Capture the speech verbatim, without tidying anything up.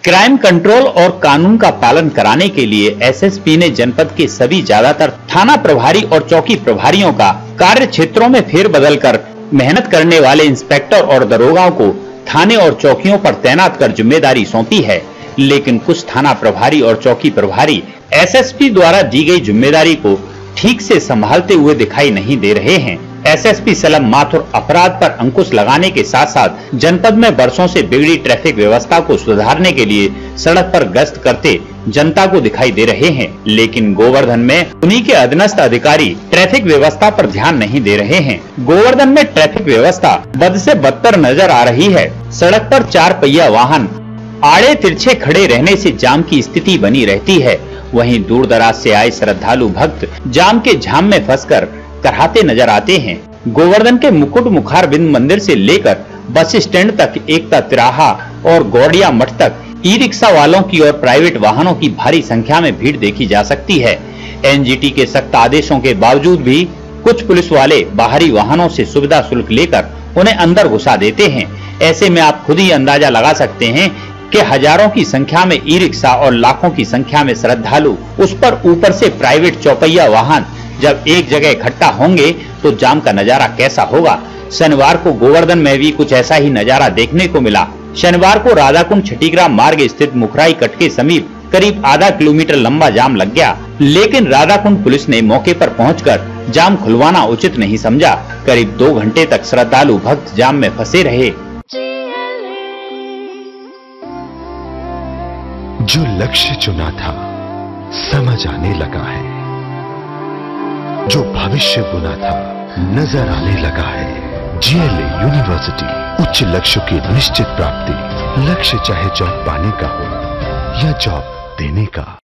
Crime control और कानून का पालन कराने के लिए एसएसपी ने जनपद के सभी ज्यादातर थाना प्रभारी और चौकी प्रभारियों का कार्य क्षेत्रों में फेरबदल कर मेहनत करने वाले इंस्पेक्टर और दरोगाओं को थाने और चौकियों पर तैनात कर जिम्मेदारी सौंपी है। लेकिन कुछ थाना प्रभारी और चौकी प्रभारी एसएसपी द्वारा दी गई जिम्मेदारी को ठीक से संभालते हुए दिखाई नहीं दे रहे हैं। एसएसपी सलम माथुर अपराध पर अंकुश लगाने के साथ साथ जनपद में वर्षों से बिगड़ी ट्रैफिक व्यवस्था को सुधारने के लिए सड़क पर गश्त करते जनता को दिखाई दे रहे हैं। लेकिन गोवर्धन में उन्हीं के अधीनस्थ अधिकारी ट्रैफिक व्यवस्था पर ध्यान नहीं दे रहे हैं। गोवर्धन में ट्रैफिक व्यवस्था बद से बदतर नजर आ रही है। सड़क पर चार पहिया वाहन आड़े तिरछे खड़े रहने से जाम की स्थिति बनी रहती है। वहीं दूर दराज से आए श्रद्धालु भक्त जाम के झाम में फंसकर कराहते नजर आते हैं। गोवर्धन के मुकुट मुखार बिंद मंदिर से लेकर बस स्टैंड तक, एकता तिराहा और गौड़िया मठ तक ई रिक्शा वालों की और प्राइवेट वाहनों की भारी संख्या में भीड़ देखी जा सकती है। एनजीटी के सख्त आदेशों के बावजूद भी कुछ पुलिस वाले बाहरी वाहनों से सुविधा शुल्क लेकर उन्हें अंदर घुसा देते हैं। ऐसे में आप खुद ही अंदाजा लगा सकते हैं कि हजारों की संख्या में ई रिक्शा और लाखों की संख्या में श्रद्धालु, उस पर ऊपर से प्राइवेट चौपहिया वाहन जब एक जगह इकट्ठा होंगे तो जाम का नजारा कैसा होगा। शनिवार को गोवर्धन में भी कुछ ऐसा ही नजारा देखने को मिला। शनिवार को राधाकुंड छठीग्राम मार्ग स्थित मुखराई कट के समीप करीब आधा किलोमीटर लंबा जाम लग गया। लेकिन राधाकुंड पुलिस ने मौके पर पहुंचकर जाम खुलवाना उचित नहीं समझा। करीब दो घंटे तक श्रद्धालु भक्त जाम में फंसे रहे। जो लक्ष्य चुना था समझ आने लगा है, जो भविष्य बुना था नजर आने लगा है। जीएलए यूनिवर्सिटी, उच्च लक्ष्य की निश्चित प्राप्ति। लक्ष्य चाहे जॉब पाने का हो या जॉब देने का।